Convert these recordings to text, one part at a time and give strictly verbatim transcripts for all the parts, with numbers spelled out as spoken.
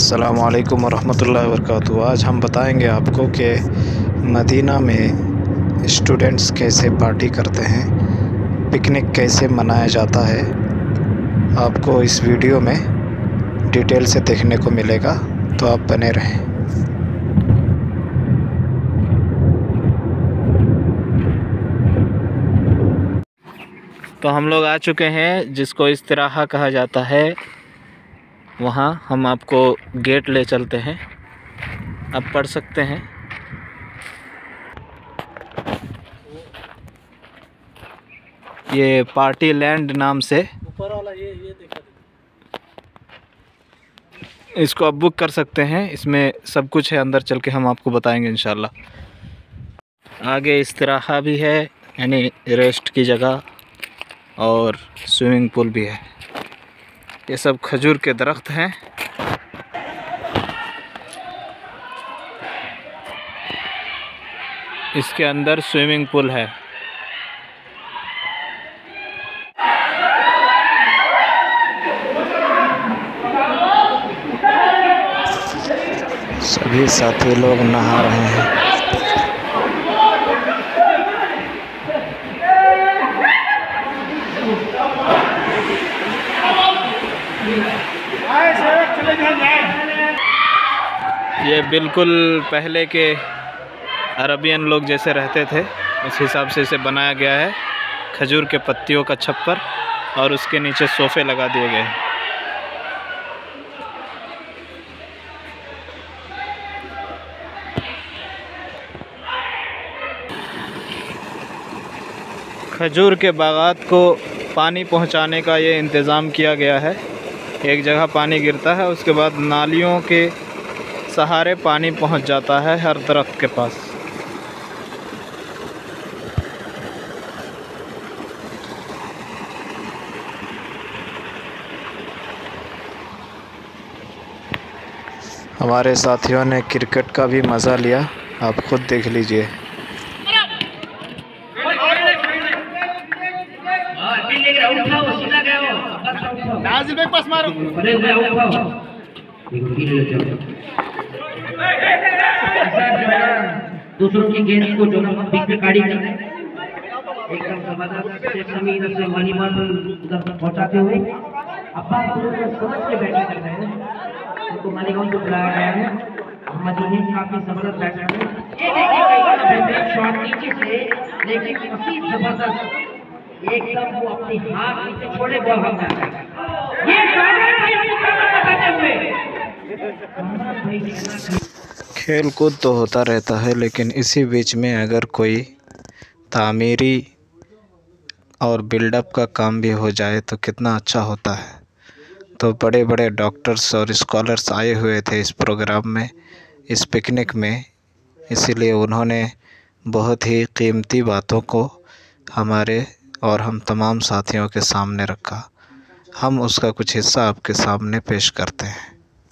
अस्सलामुअलैकुम वरहमतुल्लाहि वबरकातुहू। आज हम बताएंगे आपको कि मदीना में स्टूडेंट्स कैसे पार्टी करते हैं, पिकनिक कैसे मनाया जाता है। आपको इस वीडियो में डिटेल से देखने को मिलेगा, तो आप बने रहें। तो हम लोग आ चुके हैं जिसको इस्तिराहा कहा जाता है, वहाँ हम आपको गेट ले चलते हैं। आप पढ़ सकते हैं। ये पार्टी लैंड नाम से ऊपर वाला ये ये देखा इसको आप बुक कर सकते हैं। इसमें सब कुछ है, अंदर चल के हम आपको बताएंगे इंशाल्लाह। आगे इस्तिराहा भी है, यानी रेस्ट की जगह, और स्विमिंग पूल भी है। ये सब खजूर के दरख्त हैं। इसके अंदर स्विमिंग पूल है। सभी साथी लोग नहा रहे हैं। ये बिल्कुल पहले के अरबियन लोग जैसे रहते थे, उस हिसाब से इसे बनाया गया है। खजूर के पत्तियों का छप्पर, और उसके नीचे सोफ़े लगा दिए गए हैं। खजूर के बागात को पानी पहुंचाने का ये इंतज़ाम किया गया है। एक जगह पानी गिरता है, उसके बाद नालियों के सहारे पानी पहुंच जाता है हर दरख्त के पास। हमारे साथियों ने क्रिकेट का भी मज़ा लिया, आप खुद देख लीजिए। दूसरों की गेंद को जो बीच में काढ़ी करना है, एकदम जबरदस्त जमीन से वॉलीबॉल उधर पहुंचाते हुए अब्बा समझ के बैटिंग कर रहे हैं। उनको मालिकों को बुलाया गया है। मदीने काफी जबरदस्त बैट्समैन है। ये देखिए शॉट नीचे से, लेकिन काफी जबरदस्त, एकदम वो अपनी हाथ नीचे छोड़े बॉल हम जाता है। खेल कूद तो होता रहता है, लेकिन इसी बीच में अगर कोई तामीरी और बिल्डअप का काम भी हो जाए तो कितना अच्छा होता है। तो बड़े बड़े डॉक्टर्स और स्कॉलर्स आए हुए थे इस प्रोग्राम में, इस पिकनिक में, इसीलिए उन्होंने बहुत ही कीमती बातों को हमारे और हम तमाम साथियों के सामने रखा। हम उसका कुछ हिस्सा आपके सामने पेश करते हैं।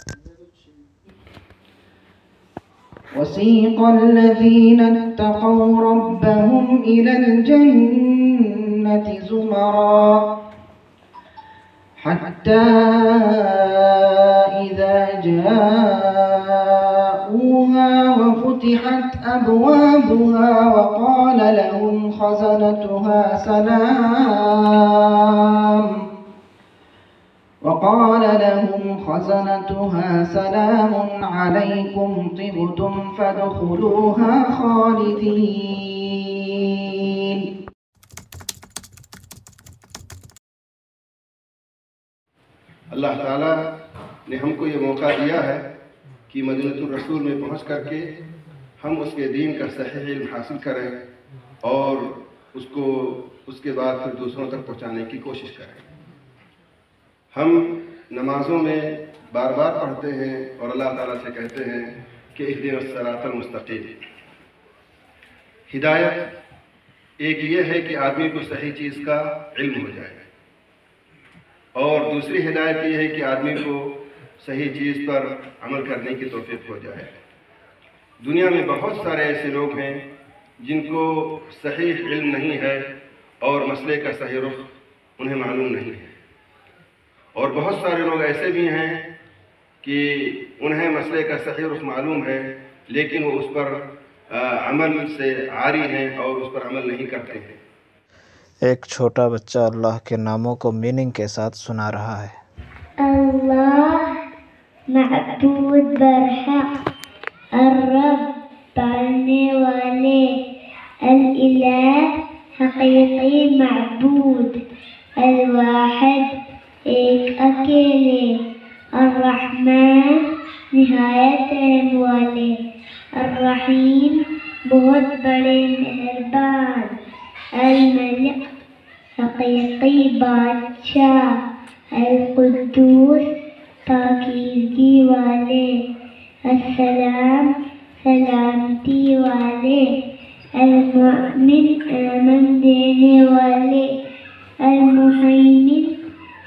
वसीक़ अल्लज़ीना इत्तक़ौ रब्बहुम इलल जन्नति ज़ुमरा हत्ता इज़ा जाऊहा व फ़ुतिहत अबवाबुहा व क़ाल लहुम ख़ज़नतुहा सलाम وقال لهم خزنتها سلام عليكم طبتم فادخلوها خالدين। अल्लाह ताला ने हमको ये मौका दिया है कि मदीनतुर रसूल में पहुंच करके हम उसके दीन का सही इल्म हासिल करें और उसको उसके बाद फिर दूसरों तक पहुंचाने की कोशिश करें। हम नमाज़ों में बार बार पढ़ते हैं और अल्लाह ताला से कहते हैं कि इहदिनस सिरातल मुस्तकीम। हिदायत एक ये है कि आदमी को सही चीज़ का इल्म हो जाए, और दूसरी हिदायत ये है कि आदमी को सही चीज़ पर अमल करने की तौफीक हो जाए। दुनिया में बहुत सारे ऐसे लोग हैं जिनको सही इल्म नहीं है और मसले का सही रुख उन्हें मालूम नहीं है, और बहुत सारे लोग ऐसे भी हैं कि उन्हें मसले का सही रुख मालूम है, लेकिन वो उस पर आ, अमल से आरी हैं और उस पर अमल नहीं करते हैं। एक छोटा बच्चा अल्लाह के नामों को मीनिंग के साथ सुना रहा है। अल्लाह मअबूद बरहक, अर्रब पालने वाले, अल-इलाह हकीकी मअबूद, अल-वाहिद एक अकेले, अर्रहमान निहायत रहम वाले, अर्रहीम बहुत बड़े मेहरबान, अल-मलिक हकीकी बादशाह, अल-कुद्दूस पाकीज़गी वाले, अस्सलाम सलामती वाले, अल-मुअमिन अमन देने वाले, अल-मुहैमिन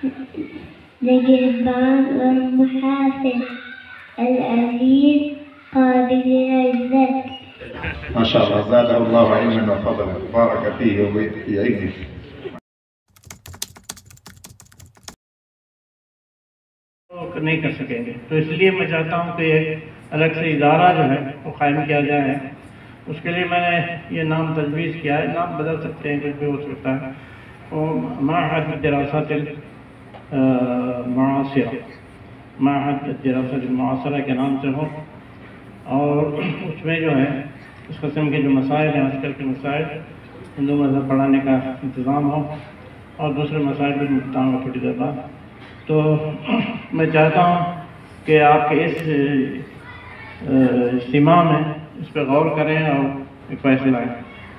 निगहबान और मुहाफिज, अल-अज़ीज़ काबिल इज़्ज़त। माशाअल्लाह, ज़ादहल्लाहु इल्मन व फ़ज़लन, बारक फ़ीहि व फ़ी इल्मिही। नहीं कर सकेंगे, तो इसलिए मैं चाहता हूँ कि अलग से इदारा जो है वो कायम किया जाए। उसके लिए मैंने ये नाम तजवीज़ किया है, नाम बदल सकते हैं, कुछ भी हो सकता है। और माहद दरासतिल मुआसिरा, माहद दरासतिल मुआसिरा के नाम से हो, और उसमें जो है इस किस्म के जो मसाइल हैं, आजकल के मसाइल, हिंदू मज़हब पढ़ाने का इंतज़ाम हो और दूसरे मसाइल भी बताऊँगा थोड़ी देर बाद। तो मैं चाहता हूँ कि आपके इस इज्तिमा में इस पर गौर करें और एक फैसला लें।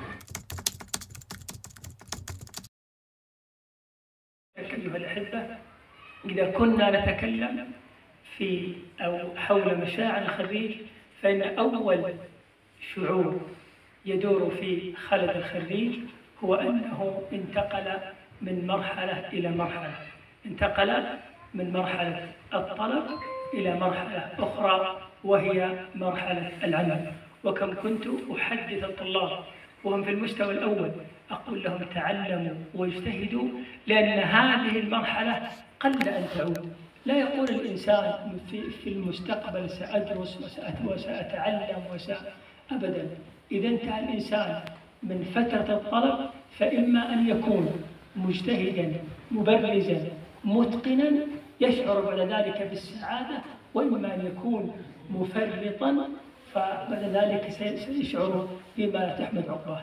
إذا كنا نتكلم في أو حول مشاعر الخريج، فإن أول شعور يدور في خلد الخريج هو أنه انتقل من مرحلة إلى مرحلة، انتقل من مرحلة الطلب إلى مرحلة أخرى وهي مرحلة العمل. وكم كنت أحدث الطلاب وهم في المستوى الأول أقول لهم تعلموا واجتهدوا، لأن هذه المرحلة قل أن تعود. لا يقول الإنسان في, في المستقبل سأدرس وسأتعلم وسأ أبدا. إذا انتهى الإنسان من فترة الطلب فإما أن يكون مجتهدا مبرزا متقنا يشعر بعد ذلك بالسعادة، وإما أن يكون مفرطا فبعد ذلك سيشعر بما لا تحمد عقباه.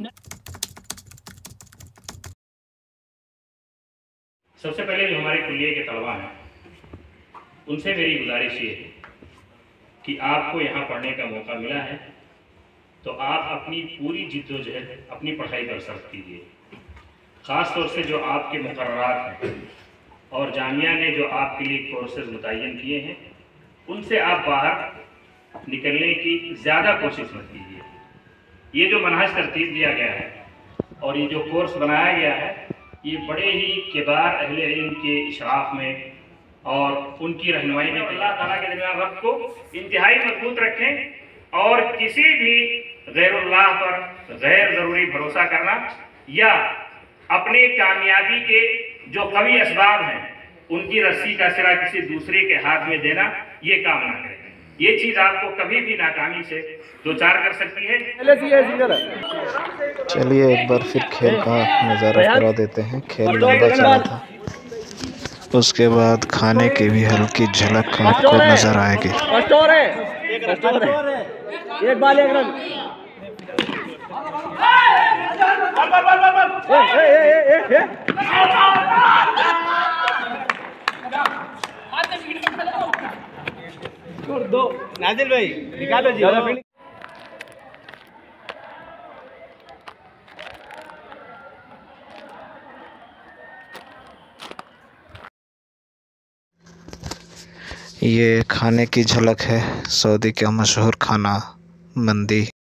सबसे पहले जो हमारे कुल्लिये के तलबा हैं उनसे मेरी गुजारिश ये है कि आपको यहाँ पढ़ने का मौका मिला है तो आप अपनी पूरी जिद्दोजहद अपनी पढ़ाई पर सर्फ कीजिए। ख़ास तौर से जो आपके मुकर्ररात हैं और जामिया ने जो आपके लिए कोर्सेज मुतय्यन किए हैं उनसे आप बाहर निकलने की ज़्यादा कोशिश मत कीजिए। ये जो मनहज तरतीब दिया गया है और ये जो कोर्स बनाया गया है ये बड़े ही किबार अहले इल्म के इशराफ में और उनकी रहनुमाई में अल्लाह ताला के दरमियान रब को इंतहाई मजबूत रखें और किसी भी गैरुल्लाह पर गैर ज़रूरी भरोसा करना या अपने कामयाबी के जो कवी असबाब हैं उनकी रस्सी का सिरा किसी दूसरे के हाथ में देना, ये काम ना करें। ये चीज़ आपको कभी भी नाकामी से दो चार कर सकती है। चलिए एक बार फिर खेल का नज़ारा करा देते हैं। खेल लंबा चला था, उसके बाद खाने की भी हल्की झलक आपको नजर आएगी। एक बाल एक रन। दो नाजिल भाई निकालो जी। ये खाने की झलक है सऊदी का मशहूर खाना मंदी।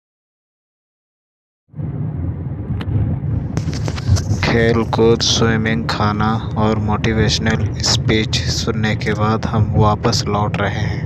खेल कूद, स्विमिंग, खाना और मोटिवेशनल स्पीच सुनने के बाद हम वापस लौट रहे हैं।